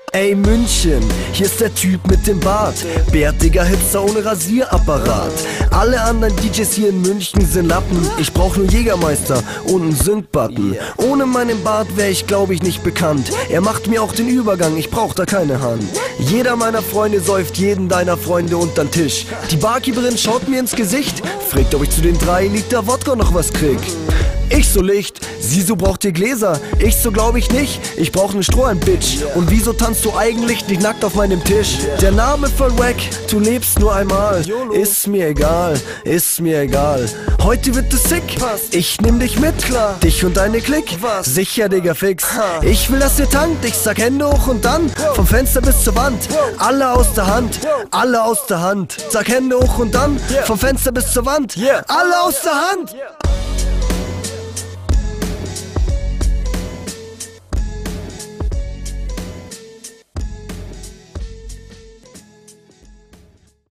Ey München, hier ist der Typ mit dem Bart, bärtiger Hipster ohne Rasierapparat. Alle anderen DJs hier in München sind Lappen. Ich brauch nur Jägermeister und einen Sync-Button. Ohne meinen Bart wär ich glaub ich nicht bekannt. Er macht mir auch den Übergang, ich brauch da keine Hand. Jeder meiner Freunde säuft jeden deiner Freunde untern Tisch. Die Barkeeperin schaut mir ins Gesicht, fragt, ob ich zu den 3 Liter Wodka noch was krieg. Ich so Licht, sie so braucht ihr Gläser. Ich so glaub ich nicht, ich brauch ne Strohhalm, Bitch. Und wieso tanzt du eigentlich nicht nackt auf meinem Tisch? Der Name voll wack, du lebst nur einmal. Ist mir egal, ist mir egal. Heute wird es sick, ich nehm dich mit, klar. Dich und deine Klick, sicher Digga fix. Ich will, dass ihr tankt, ich sag Hände hoch und dann vom Fenster bis zur Wand. Alle aus der Hand, alle aus der Hand. Sag Hände hoch und dann vom Fenster bis zur Wand. Alle aus der Hand.